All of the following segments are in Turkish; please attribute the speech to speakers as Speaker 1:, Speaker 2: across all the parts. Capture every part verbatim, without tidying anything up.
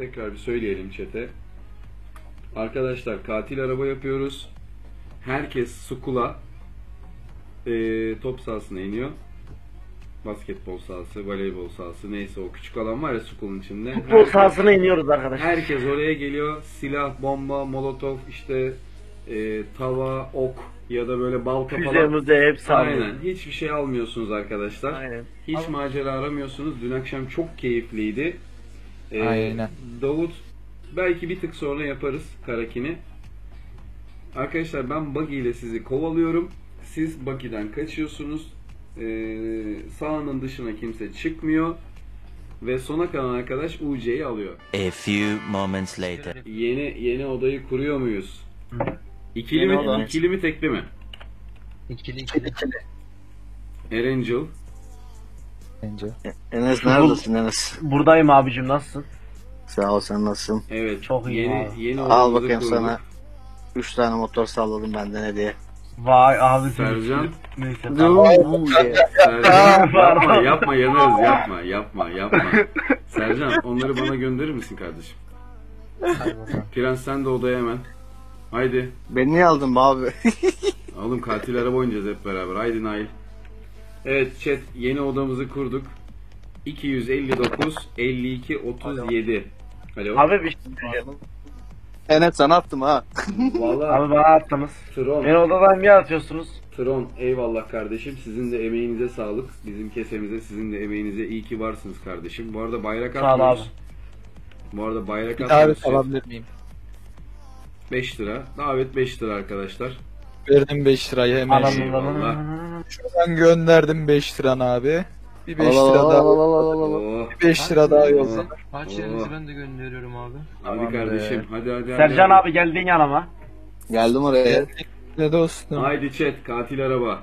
Speaker 1: tekrar bir söyleyelim chat'e. Arkadaşlar katil araba yapıyoruz. Herkes Skull'a e, top sahasına iniyor. Basketbol sahası, voleybol sahası, neyse o küçük alan var ya Skull'un içinde.
Speaker 2: Futbol
Speaker 1: Herkes,
Speaker 2: sahasına iniyoruz arkadaşlar.
Speaker 1: herkes oraya geliyor. Silah, bomba, molotof, işte e, tava, ok ya da böyle balta falan.
Speaker 2: Füzemizi hepsi alıyoruz.
Speaker 1: Aynen. Hiçbir şey almıyorsunuz arkadaşlar.
Speaker 2: Aynen.
Speaker 1: Hiç
Speaker 2: Ama-
Speaker 1: macera aramıyorsunuz. Dün akşam çok keyifliydi. Ee,
Speaker 3: Aynen.
Speaker 1: Davut belki bir tık sonra yaparız Karakin'i. Arkadaşlar ben buggy ile sizi kovalıyorum. Siz buggy'den kaçıyorsunuz. Ee, sahanın dışına kimse çıkmıyor. Ve sona kalan arkadaş U C'yi alıyor.
Speaker 4: A few moments later.
Speaker 1: Yeni yeni odayı kuruyor muyuz? İkili
Speaker 2: Yeni
Speaker 1: mi,
Speaker 2: oda.
Speaker 1: ikili mi tekli mi?
Speaker 5: İkili ikili.
Speaker 1: Erangel.
Speaker 3: Bence.
Speaker 6: Enes neredesin Enes?
Speaker 2: Buradayım abicim, nasılsın?
Speaker 6: Sağ ol, sen nasılsın?
Speaker 1: Evet.
Speaker 2: Çok iyi
Speaker 1: Yeni
Speaker 2: abi.
Speaker 1: yeni
Speaker 6: Al
Speaker 1: odamızı
Speaker 6: bakayım
Speaker 1: kurduk.
Speaker 6: sana. Üç tane motor salladım benden hediye.
Speaker 2: Vay abi.
Speaker 1: Sercan.
Speaker 2: Neyse tamam.
Speaker 1: Sercan yapma yapma yanarız yapma yapma yapma. Sercan onları bana gönderir misin kardeşim? Prens sen de odaya hemen. Haydi.
Speaker 6: Beni niye aldın be abi?
Speaker 1: Oğlum katil araba oynayacağız hep beraber. Haydi Nail. Evet chat yeni odamızı kurduk. iki yüz elli dokuz elli iki otuz yedi. Alo.
Speaker 2: Abi bir şey diyeceğim.
Speaker 6: Enes sana attım ha.
Speaker 1: Vallahi
Speaker 2: Abi bana attınız.
Speaker 1: Tron.
Speaker 2: Beni odadan niye atıyorsunuz?
Speaker 1: Tron eyvallah kardeşim. Sizin de emeğinize sağlık. Bizim kesemize, sizin de emeğinize iyi ki varsınız kardeşim. Bu arada bayrak
Speaker 2: Sağ ol
Speaker 1: atmıyoruz.
Speaker 2: abi.
Speaker 1: Bu arada bayrak
Speaker 3: Bir
Speaker 1: atmıyoruz.
Speaker 3: davet alabilir miyim?
Speaker 1: beş lira. Davet beş lira arkadaşlar.
Speaker 3: Verdim beş lirayı hemen.
Speaker 2: Anam.
Speaker 3: Şey.
Speaker 1: Eyvallah.
Speaker 3: Şuradan gönderdim beş liranı abi. Bir beş
Speaker 6: Al,
Speaker 3: lira
Speaker 6: al,
Speaker 3: daha.
Speaker 6: al, al, al, al, al.
Speaker 1: Oo.
Speaker 3: Bir beş lira daha yolla.
Speaker 5: Harçlarınızı ben de gönderiyorum abi.
Speaker 1: Hadi
Speaker 3: Tamam
Speaker 1: kardeşim.
Speaker 3: be.
Speaker 1: Hadi hadi.
Speaker 2: Sercan
Speaker 1: hadi.
Speaker 2: abi geldin yanıma.
Speaker 6: Geldim oraya.
Speaker 3: Ne dostum.
Speaker 1: Haydi chat. Katil araba.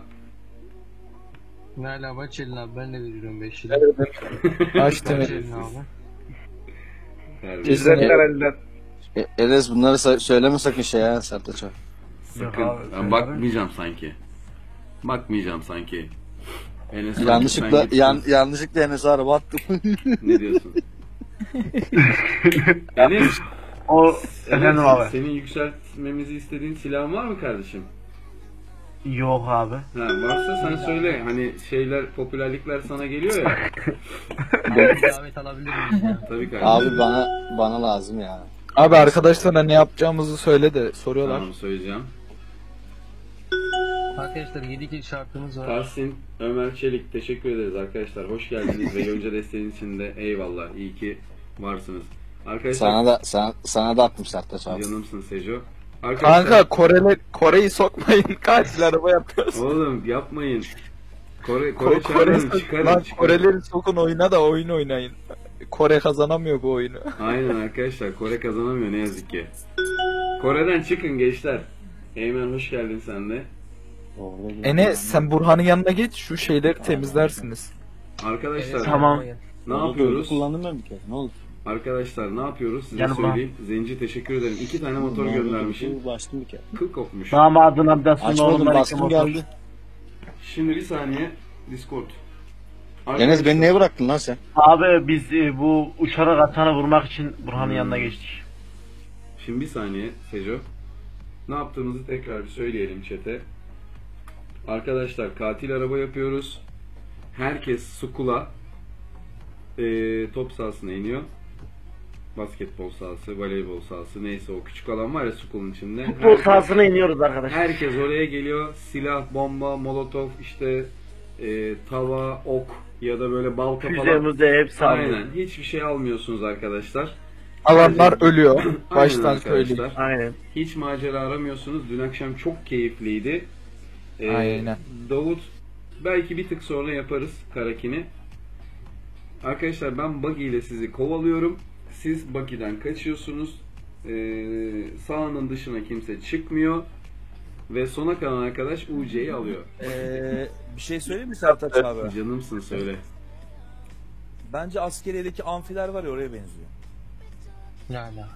Speaker 5: Ne ala Baçelin abi, ben de veriyorum beş lira.
Speaker 3: Açtım.
Speaker 5: Baçelin abi.
Speaker 1: Kardeşim.
Speaker 2: İzzetler elden.
Speaker 6: E, Enes bunları sa- söyleme sakın şey ya Sertaç'a.
Speaker 1: Sakın.
Speaker 2: Yok abi,
Speaker 1: Ben
Speaker 2: söyle
Speaker 1: bakmayacağım sanki. Bakmayacağım sanki. Enes sanki
Speaker 6: Yanlışlıkla
Speaker 1: sen gitsin.
Speaker 6: yan, yanlışlıkla Enes'e araba attım.
Speaker 1: Ne diyorsun? Enes.
Speaker 2: O
Speaker 1: Enes,
Speaker 2: efendim abi.
Speaker 1: senin yükseltmemizi istediğin silahın var mı kardeşim?
Speaker 2: Yok abi.
Speaker 1: Ha, varsa sen söyle. Hani şeyler, popülerlikler sana geliyor ya.
Speaker 5: Abi davet alabilir miyiz ya?
Speaker 1: Tabii kardeşim.
Speaker 6: Abi bana bana lazım ya.
Speaker 3: Abi arkadaşlara ne yapacağımızı söyle de soruyorlar.
Speaker 1: Tamam söyleyeceğim.
Speaker 5: Arkadaşlar yedi kill şartımız var.
Speaker 1: Tahsin, Ömer Çelik teşekkür ederiz arkadaşlar. Hoş geldiniz ve Yonca desteğiniz için de eyvallah. İyi ki varsınız. Arkadaşlar
Speaker 6: Sana da sana, sana da attım Sertaç abi.
Speaker 1: canımsın Sejo. Arkadaşlar
Speaker 3: Kanka Koreli, Kore'yi sokmayın. Katil araba yapıyoruz.
Speaker 1: oğlum yapmayın. Kore Kore
Speaker 3: Ko-
Speaker 1: çağırın
Speaker 3: Kore,
Speaker 1: çıkarın.
Speaker 3: lan
Speaker 1: çıkarın.
Speaker 3: Koreleri sokun oyuna da oyun oynayın. Kore kazanamıyor bu oyunu.
Speaker 1: Aynen arkadaşlar Kore kazanamıyor ne yazık ki. Kore'den çıkın gençler. Eymen hoş geldin sen de.
Speaker 3: Enes sen Burhan'ın yanına geç şu şeyleri temizlersiniz.
Speaker 1: Arkadaşlar
Speaker 2: Tamam.
Speaker 1: ne yapıyoruz?
Speaker 6: Kullandım ben bir kere. Ne oldu?
Speaker 1: Arkadaşlar ne yapıyoruz size
Speaker 2: Gel bana.
Speaker 1: söyleyeyim. Zenci teşekkür ederim. İki tane motor göndermişim.
Speaker 6: Başladım bir kere.
Speaker 1: Kıl kopmuş.
Speaker 2: Damadına bir de sunma
Speaker 6: Açmadım
Speaker 2: oğlumdan iki
Speaker 6: baskın
Speaker 2: motor.
Speaker 6: geldi.
Speaker 1: Şimdi bir saniye Discord.
Speaker 6: Enes beni niye bıraktın lan sen?
Speaker 2: Abi biz e, bu uçarak atanı vurmak için Burhan'ın
Speaker 1: Hmm.
Speaker 2: yanına geçtik.
Speaker 1: Şimdi bir saniye Sejo. Ne yaptığımızı tekrar bir söyleyelim chat'e. Arkadaşlar katil araba yapıyoruz. Herkes Skull'a e, top sahasına iniyor. Basketbol sahası, voleybol sahası, neyse o küçük alan var ya Skull'un içinde.
Speaker 2: Futbol
Speaker 1: Herkes-
Speaker 2: sahasına iniyoruz arkadaşlar.
Speaker 1: Herkes oraya geliyor. Silah, bomba, molotof, işte e, tava, ok ya da böyle balta falan.
Speaker 2: Füzemizi hepsi alıyoruz.
Speaker 1: Aynen. Hiçbir şey almıyorsunuz arkadaşlar.
Speaker 3: Alanlar ölüyor.
Speaker 1: Aynen
Speaker 3: Baştan
Speaker 1: arkadaşlar.
Speaker 3: söyleyeyim.
Speaker 2: Aynen.
Speaker 1: Hiç macera aramıyorsunuz. Dün akşam çok keyifliydi. Ee,
Speaker 3: Aynen.
Speaker 1: Davut belki bir tık sonra yaparız Karakin'i. Arkadaşlar ben buggy ile sizi kovalıyorum. Siz buggy'den kaçıyorsunuz. Ee, sahanın dışına kimse çıkmıyor. Ve sona kalan arkadaş U C'yi alıyor.
Speaker 7: Ee, bir şey söyleyeyim mi Sertaç abi?
Speaker 1: Canımsın söyle.
Speaker 7: Bence askeriyedeki amfiler var ya, oraya benziyor.
Speaker 5: Ne ala.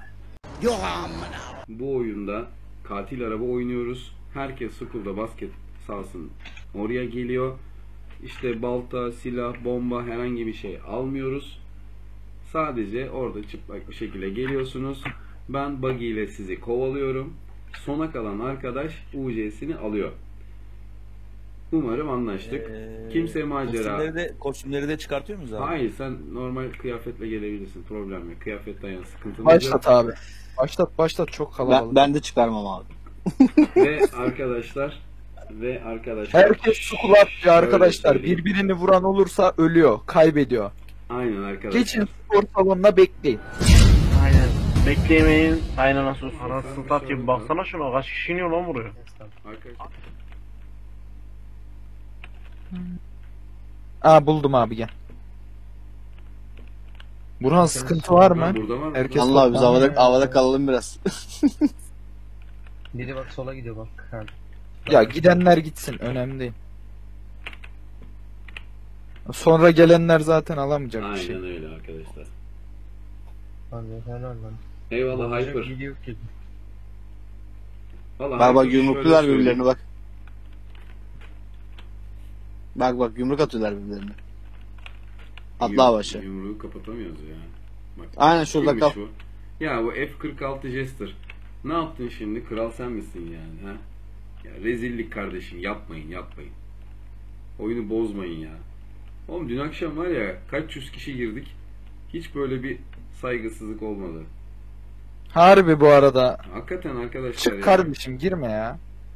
Speaker 1: Bu oyunda katil araba oynuyoruz. Herkes Skull'da basket sahasının oraya geliyor. İşte balta, silah, bomba herhangi bir şey almıyoruz. Sadece orada çıplak bir şekilde geliyorsunuz. Ben buggy ile sizi kovalıyorum. Sona kalan arkadaş U C'sini alıyor. Umarım anlaştık.
Speaker 7: Ee,
Speaker 1: Kimse macera...
Speaker 7: Kostümleri de, kostümleri de çıkartıyor muyuz abi?
Speaker 1: Hayır, sen normal kıyafetle gelebilirsin. Problem yok. Kıyafetten yana sıkıntın yok.
Speaker 3: Başlat abi. Başlat başlat çok kalabalık.
Speaker 6: Ben, ben de çıkarmam abi.
Speaker 1: Ve arkadaşlar ve arkadaşlar
Speaker 3: Herkes sukula atlıyor arkadaşlar.
Speaker 1: söyleyeyim.
Speaker 3: Birbirini vuran olursa ölüyor, kaybediyor.
Speaker 1: Aynen arkadaşlar.
Speaker 3: Geçin spor salonuna bekleyin.
Speaker 2: Aynen. Bekleyemeyin. Aynen nasıl olsun. Anasını satayım. Baksana şuna. Kaç kişi iniyor lan buraya?
Speaker 1: Arkadaşlar.
Speaker 3: Aa buldum abi gel. Burhan sıkıntı var mı?
Speaker 1: Ha, burada var mı?
Speaker 3: Herkes
Speaker 6: Allah abi biz
Speaker 3: toplandı.
Speaker 6: havada, havada kalalım biraz.
Speaker 5: Biri bak sola gidiyor bak. Ha.
Speaker 3: Ya gidenler gitsin önemli değil. Sonra gelenler zaten alamayacak bir şey.
Speaker 1: Aynen öyle arkadaşlar.
Speaker 5: Abi helal lan.
Speaker 1: Eyvallah
Speaker 5: Olacak
Speaker 1: Hyper.
Speaker 5: gidiyor ki.
Speaker 1: Vallahi
Speaker 6: Bak bak
Speaker 1: Hyper
Speaker 6: yumruklular
Speaker 1: şöyle
Speaker 6: birbirlerine
Speaker 1: söyleyeyim.
Speaker 6: bak. Bak bak yumruk atıyorlar birbirlerine. Atla
Speaker 1: Yum-
Speaker 6: başı.
Speaker 1: Yumruğu kapatamıyoruz ya. Bak,
Speaker 6: Aynen şurada
Speaker 1: kimmiş
Speaker 6: kal.
Speaker 1: bu? Ya bu F kırk altı Jester. Ne yaptın şimdi? Kral sen misin yani? Ha? Ya rezillik kardeşim. Yapmayın yapmayın. Oyunu bozmayın ya. Oğlum dün akşam var ya kaç yüz kişi girdik. Hiç böyle bir saygısızlık olmadı.
Speaker 3: Harbi bu arada.
Speaker 1: Hakikaten arkadaşlar
Speaker 3: Çık
Speaker 1: ya.
Speaker 3: kardeşim girme ya.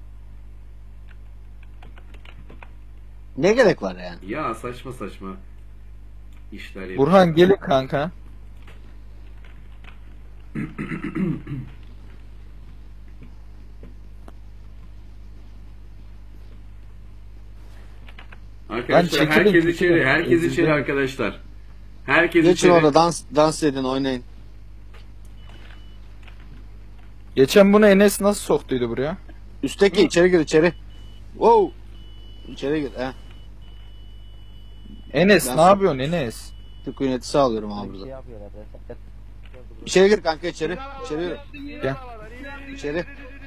Speaker 6: Ne gerek var yani?
Speaker 1: Ya saçma saçma işler yapıyor.
Speaker 3: Burhan gelin kanka.
Speaker 1: Arkadaşlar
Speaker 3: Ben çekilin,
Speaker 1: herkes
Speaker 3: çekilin.
Speaker 1: içeri, herkes
Speaker 3: Özür
Speaker 1: içeri
Speaker 3: dilerim.
Speaker 1: arkadaşlar. Herkes
Speaker 6: Geçin
Speaker 1: içeri.
Speaker 6: orada dans dans edin oynayın.
Speaker 3: Geçen bunu Enes nasıl soktuydu buraya?
Speaker 6: Üstteki içeri gir içeri. Wow. İçeri gir he.
Speaker 3: Enes
Speaker 6: Ben
Speaker 3: ne
Speaker 6: sok-
Speaker 3: yapıyorsun Enes?
Speaker 6: Tık yöneticisi alıyorum abi burada. İçeri gir kanka içeri. İçeri yürü.
Speaker 3: Gel.
Speaker 6: İçeri.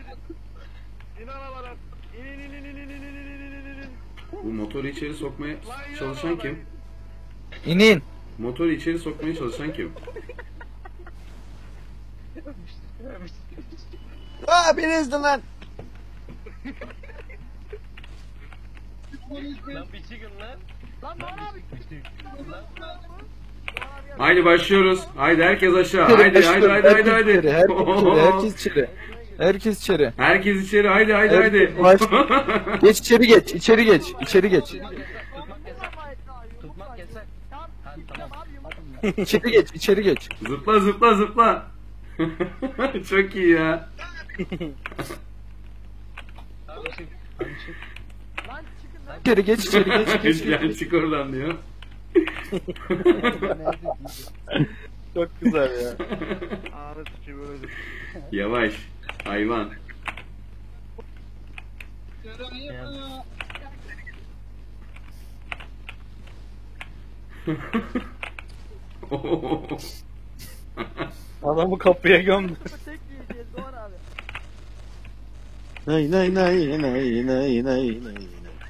Speaker 1: Bu motoru içeri sokmaya çalışan kim?
Speaker 3: İnin.
Speaker 1: Motoru içeri sokmaya çalışan kim?
Speaker 6: Aa beni ezdin lan.
Speaker 1: Haydi başlıyoruz. Haydi herkes aşağı.
Speaker 3: İçeri
Speaker 1: Haydi haydi
Speaker 3: başlıyorum.
Speaker 1: haydi haydi
Speaker 3: Herkes
Speaker 1: haydi.
Speaker 3: içeri, herkes içeri. Herkes içeri. Herkes içeri.
Speaker 1: Herkes içeri. Haydi haydi haydi.
Speaker 3: Herkes baş- Geç içeri geç. İçeri geç. İçeri geç. İçeri geç. İçeri geç.
Speaker 1: Zıpla zıpla zıpla. Çok iyi ya.
Speaker 3: İçeri geç. İçeri geç. geç, geç.
Speaker 1: Yani çık oradan diyor.
Speaker 3: Çok güzel ya.
Speaker 2: Ağrı tutuyor böyle.
Speaker 1: Yavaş. Hayvan.
Speaker 3: Adamı kapıya gömdü.
Speaker 6: Nay nay nay nay nay nay nay.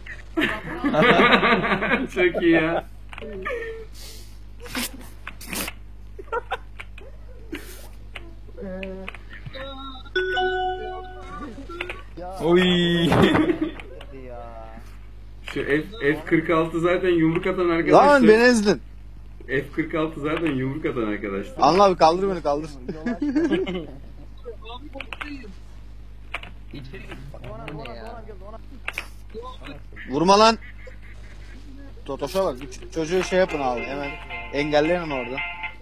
Speaker 1: Çok iyi ya.
Speaker 3: Oy.
Speaker 1: Şu F, F kırk altı zaten yumruk atan
Speaker 6: Lan
Speaker 1: arkadaşlar.
Speaker 6: beni ezdin.
Speaker 1: F kırk altı zaten yumruk atan arkadaşlar.
Speaker 6: Anla abi kaldır beni kaldır. Vurma lan. Totoş'a bak. Ç- Çocuğu şey yapın abi hemen. Engelleyin onu orada.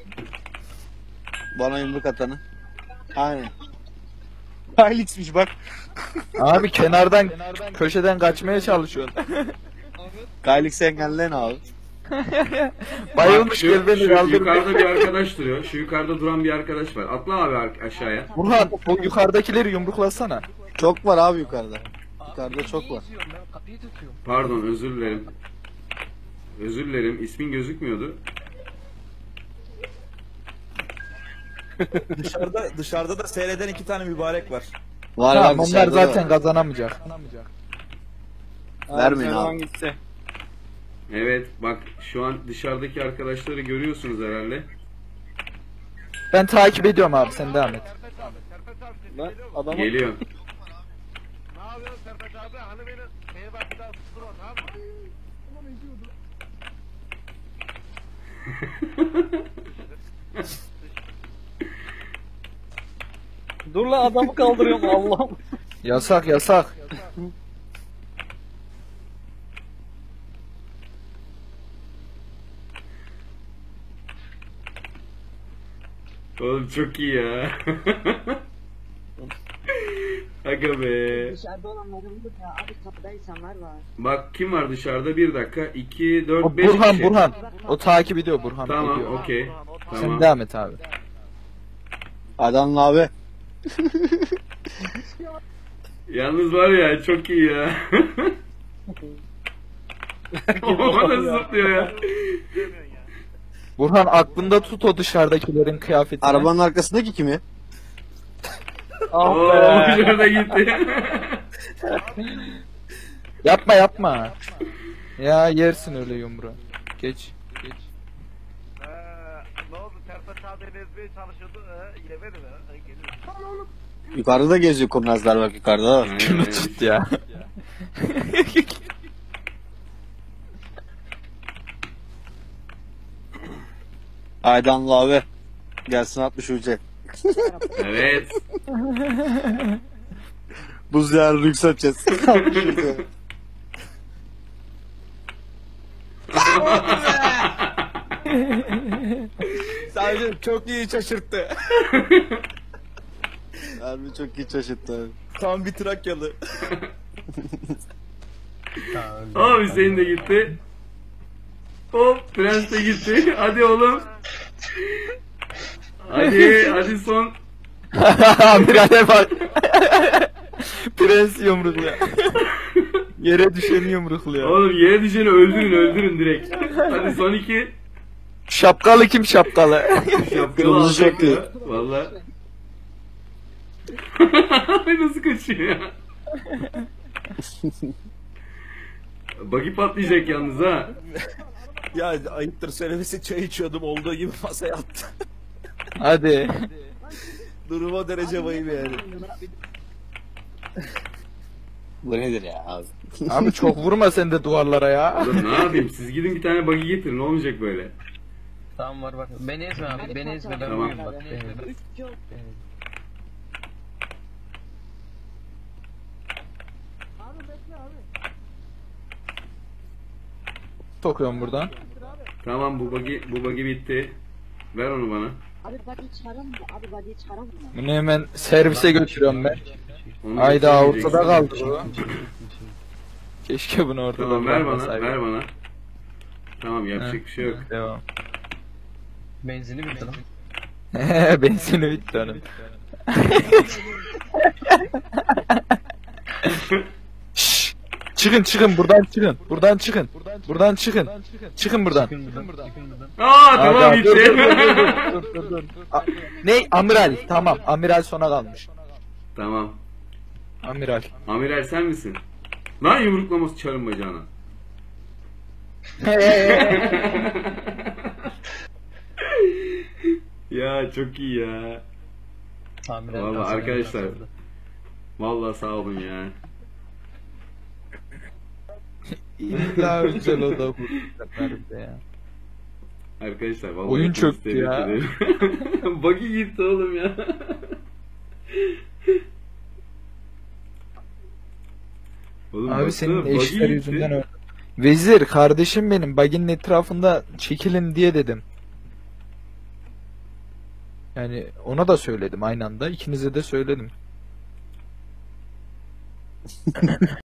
Speaker 6: Bana yumruk atanı. Aynen. Kylix'miş bak.
Speaker 3: Abi kenardan köşeden kaçmaya çalışıyorsun.
Speaker 6: Kylix'i engelleyin abi.
Speaker 3: Bayılmış
Speaker 1: Bak, şu,
Speaker 3: gel beni
Speaker 1: şu
Speaker 3: kaldır.
Speaker 1: yukarıda bir arkadaş duruyor. Şu yukarıda duran bir arkadaş var. Atla abi ar- aşağıya.
Speaker 3: Burhan o yukarıdakileri yumruklasana.
Speaker 6: Çok var abi yukarıda. Yukarıda çok var.
Speaker 1: Pardon özür dilerim. Özür dilerim. İsmin gözükmüyordu.
Speaker 7: Dışarıda dışarıda da seyreden iki tane mübarek var.
Speaker 6: Var
Speaker 3: Tamam
Speaker 6: var
Speaker 3: onlar
Speaker 6: dışarıda da
Speaker 3: zaten
Speaker 6: var.
Speaker 3: kazanamayacak.
Speaker 6: Vermeyin abi.
Speaker 1: Evet bak şu an dışarıdaki arkadaşları görüyorsunuz herhalde.
Speaker 3: Ben takip ediyorum abi, sen devam et.
Speaker 6: Ben adamı
Speaker 1: Geliyor.
Speaker 2: Ne yapıyorsun Sertaç abi? Hani beni şeye bak bir daha susturma tamam mı?
Speaker 5: Dur lan adamı kaldırıyorum Allah'ım.
Speaker 3: Yasak yasak.
Speaker 1: Oğlum çok iyi ya. Aga be.
Speaker 8: Dışarıda olanların burada abi kapıda insanlar var.
Speaker 1: Bak kim var dışarıda? Bir dakika. iki,
Speaker 3: O
Speaker 1: dört, beş
Speaker 3: Burhan
Speaker 1: kişi.
Speaker 3: Burhan. O takip ediyor Burhan.
Speaker 1: Tamam
Speaker 3: ediyor.
Speaker 1: okey.
Speaker 3: Sen
Speaker 1: Tamam.
Speaker 3: devam et abi.
Speaker 6: Adamla abi.
Speaker 1: Yalnız var ya çok iyi ya. O nasıl zıplıyor ya?
Speaker 3: Burhan aklında tut o dışarıdakilerin kıyafetini.
Speaker 6: Arabanın arkasındaki kimi?
Speaker 5: Ah
Speaker 1: Oo,
Speaker 5: be.
Speaker 1: şurada gitti.
Speaker 3: Yapma yapma. Ya yersin öyle yumruğu. Geç. Geç.
Speaker 2: Ee, ne oldu Sertaç abi beni ezmeye çalışıyordu. Ee, yemedi mi? Ee, gelir.
Speaker 6: Yukarıda geziyor kurnazlar bak yukarıda.
Speaker 1: Aynen,
Speaker 3: Şunu
Speaker 1: aynen.
Speaker 3: tut ya.
Speaker 6: Aydanlı abi. Gelsin altmış ucu.
Speaker 1: Evet.
Speaker 6: Buz yarını yükselteceğiz. altmış ucu.
Speaker 7: Sadece çok iyi şaşırttı.
Speaker 6: Harbi çok iyi şaşırttı.
Speaker 7: Tam bir Trakyalı.
Speaker 1: Aa Hüseyin de gitti. Hop Prens de gitti. Hadi oğlum. Hadi hadi son.
Speaker 3: Amirale bak. Prens yumrukluyor. Yere düşeni yumrukluyor.
Speaker 1: Oğlum yere düşeni öldürün öldürün direkt. Hadi son iki.
Speaker 3: Şapkalı kim şapkalı?
Speaker 1: Şapkalı
Speaker 6: Kırmızı
Speaker 1: alacak
Speaker 6: şapkalı.
Speaker 1: ya. Valla. Nasıl kaçıyor ya? Bagi patlayacak yalnız ha.
Speaker 7: Ya ayıptır söylemesi, çay içiyordum, olduğu gibi masaya attı.
Speaker 3: Hadi.
Speaker 7: Durum o derece vahim yani.
Speaker 6: Bu nedir ya abi?
Speaker 3: Abi çok vurma sen de duvarlara ya.
Speaker 1: Oğlum ne yapayım siz gidin bir tane bagi getirin ne olmayacak böyle.
Speaker 5: Tamam var bak. Beni ezme abi. Beni ezme. Ben
Speaker 1: Tamam.
Speaker 5: bak. Beni ezme.
Speaker 8: Üç yok.
Speaker 3: Sokuyorum buradan.
Speaker 1: Tamam bu bagi bu bagi bitti. Ver onu bana.
Speaker 8: Abi body çıkaralım mı? Abi body çıkaralım mı?
Speaker 3: Bunu hemen servise götürüyorum ben.
Speaker 1: Onu
Speaker 3: Ayda
Speaker 1: getirmeyeceksin.
Speaker 3: ortada kaldı bu. Keşke bunu ortada
Speaker 1: Tamam ver bana
Speaker 3: bırakmasaydım.
Speaker 1: ver bana. Tamam yapacak
Speaker 3: Heh.
Speaker 1: bir şey yok.
Speaker 3: Devam.
Speaker 5: Benzini bitti lan.
Speaker 3: Benzini bitti onun. Şşş! Çıkın çıkın buradan çıkın. Buradan çıkın. Buradan çıkın. Çıkın buradan.
Speaker 1: Aa tamam
Speaker 3: Aga, dur,
Speaker 1: bitti.
Speaker 3: dur, dur, dur, dur, dur. A- Ne? Amiral. Tamam. Amiral sona kalmış.
Speaker 1: Tamam.
Speaker 3: Amiral.
Speaker 1: Amiral sen misin? Lan yumruklaması çarın bacağına. Ya çok iyi ya.
Speaker 5: Tamir
Speaker 1: Vallahi arkadaşlar. Vallahi sağ olun ya.
Speaker 3: İlla güzel o da bu. Nerede ya?
Speaker 1: Arkadaşlar vallahi
Speaker 3: Oyun
Speaker 1: hepinizi
Speaker 3: çöktü
Speaker 1: tebrik
Speaker 3: ya.
Speaker 1: ederim. Buggy gitti oğlum ya. Oğlum
Speaker 3: Abi
Speaker 1: baksana,
Speaker 3: senin
Speaker 1: buggy
Speaker 3: eşler
Speaker 1: gitti.
Speaker 3: yüzünden öyle. Vezir kardeşim benim baginin etrafında çekilin diye dedim. Yani ona da söyledim aynı anda. İkinize de söyledim.